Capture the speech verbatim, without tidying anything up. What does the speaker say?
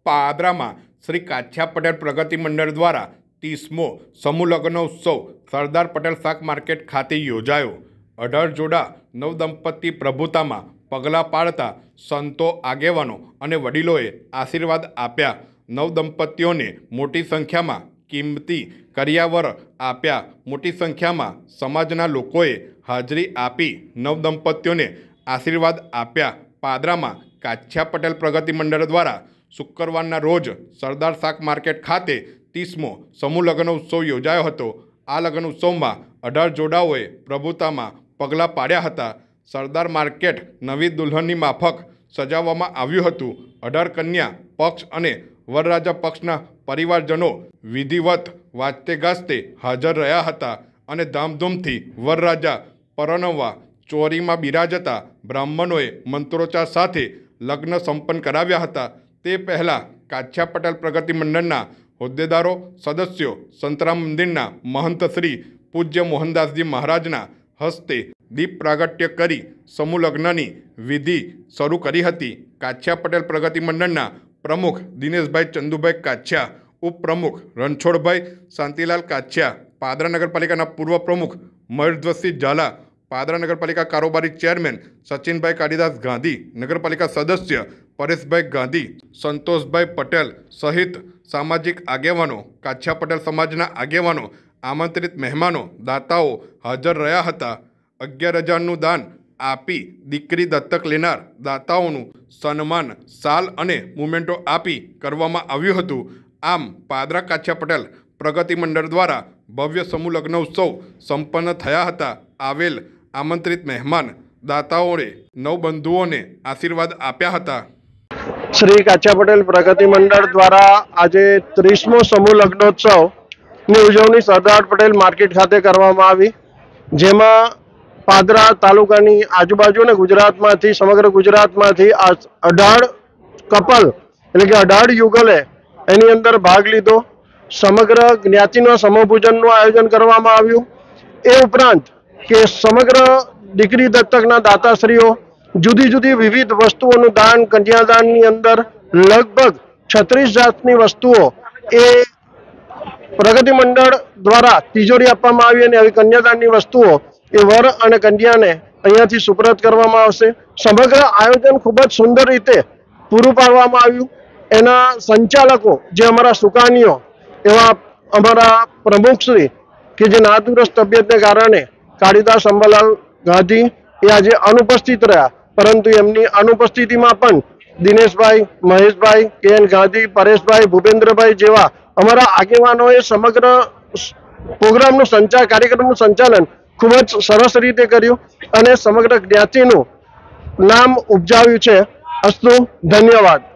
પાદરામાં શ્રી કાછિયા પટેલ પ્રગતિ મંડળ દ્વારા ત્રીસમો સમૂહ લગ્નોત્સવ સરદાર પટેલ શાક માર્કેટ ખાતે યોજાયો। અઢાર જોડા નવદંપતિ પ્રભુતામાં પગલાં પાડતા સંતો, આગેવાનો અને વડીલોએ આશીર્વાદ આપ્યા। નવદંપતિઓને મોટી સંખ્યામાં કિંમતી કરિયાવર આપ્યા। મોટી સંખ્યામાં સમાજના લોકોએ હાજરી આપી નવદંપતિઓને આશીર્વાદ આપ્યા। પાદરામાં કાછિયા પટેલ પ્રગતિ મંડળ દ્વારા શુક્રવારના રોજ સરદાર શાક માર્કેટ ખાતે ત્રીસમો સમૂહ લગ્નોત્સવ યોજાયો હતો। આ લગ્ન ઉત્સવમાં અઢાર જોડાઓએ પ્રભુતામાં પગલાં પાડ્યા હતા। સરદાર માર્કેટ નવી દુલ્હનની માફક સજાવવામાં આવ્યું હતું। અઢાર કન્યા પક્ષ અને વરરાજા પક્ષના પરિવારજનો વિધિવત વાજતે ગાજતે હાજર રહ્યા હતા અને ધામધૂમથી વરરાજા પરણવા ચોરીમાં બિરાજતા બ્રાહ્મણોએ મંત્રોચ્ચાર સાથે લગ્ન સંપન્ન કરાવ્યા હતા। તે પહેલાં કાછિયા પટેલ પ્રગતિ મંડળના હોદ્દેદારો, સદસ્યો સંતરામ મંદિરના મહંત શ્રી પૂજ્ય મોહનદાસજી મહારાજના હસ્તે દીપ પ્રાગટ્ય કરી સમૂહ લગ્નની વિધિ શરૂ કરી હતી। કાછિયા પટેલ પ્રગતિ મંડળના પ્રમુખ દિનેશભાઈ ચંદુભાઈ કાછિયા, ઉપપ્રમુખ રણછોડભાઈ શાંતિલાલ કાછિયા, પાદરા નગરપાલિકાના પૂર્વ પ્રમુખ મહેશધ્વજસિંહ ઝાલા, પાદરા નગરપાલિકા કારોબારી ચેરમેન સચિનભાઈ કાળીદાસ ગાંધી, નગરપાલિકા સદસ્ય પરેશભાઈ ગાંધી, સંતોષભાઈ પટેલ સહિત સામાજિક આગેવાનો, કાછિયા પટેલ સમાજના આગેવાનો, આમંત્રિત મહેમાનો, દાતાઓ હાજર રહ્યા હતા। અગિયાર હજારનું દાન આપી દીકરી દત્તક લેનાર દાતાઓનું સન્માન સાલ અને મુમેન્ટો આપી કરવામાં આવ્યું હતું। આમ પાદરા કાછિયા પટેલ પ્રગતિ મંડળ દ્વારા ભવ્ય સમૂહ લગ્ન ઉત્સવ સંપન્ન થયા હતા। આવેલ આમંત્રિત મહેમાન દાતાઓએ નવબંધુઓને આશીર્વાદ આપ્યા હતા। શ્રી કાછિયા પટેલ પ્રગતિ મંડળ દ્વારા આજે ત્રીસમો સમૂહ લગ્નોત્સવની ઉજવણી સરદાર પટેલ માર્કેટ ખાતે કરવામાં આવી, જેમાં પાદરા તાલુકાની આજુબાજુ અને ગુજરાતમાંથી સમગ્ર ગુજરાતમાંથી આ અઢાર કપલ એટલે કે અઢાર યુગલે એની અંદર ભાગ લીધો। સમગ્ર જ્ઞાતિના સમૂહપૂજનનું આયોજન કરવામાં આવ્યું। એ ઉપરાંત કે સમગ્ર દીકરી દત્તકના દાતાશ્રીઓ જુદી જુદી વિવિધ વસ્તુઓનું દાન, કન્યાદાનની અંદર લગભગ છત્રીસ જાતની વસ્તુઓ એ પ્રગતિ મંડળ દ્વારા તિજોરી આપવામાં આવી અને આવી કન્યાદાનની વસ્તુઓ એ વર અને કન્યાને અહીંયાથી સુપ્રત કરવામાં આવશે। સમગ્ર આયોજન ખૂબ જ સુંદર રીતે પૂરું પાડવામાં આવ્યું। એના સંચાલકો જે અમારા સુકાનીઓ એવા અમારા પ્રમુખશ્રી કે જે નાદુરસ્ત તબિયતને કારણે કાળીદાસ અંબાલાલ ગાંધી એ આજે અનુપસ્થિત રહ્યા, પરંતુ એમની અનુપસ્થિતિમાં પણ દિનેશભાઈ, મહેશભાઈ, કે એન ગાંધી, પરેશભાઈ, ભૂપેન્દ્રભાઈ જેવા અમારા આગેવાનોએ સમગ્ર પ્રોગ્રામનું સંચાલન કાર્યક્રમનું સંચાલન ખૂબ જ સરસ રીતે કર્યું અને સમગ્ર જ્ઞાતિનું નામ ઉપજાવ્યું છે। અસ્તુ, ધન્યવાદ।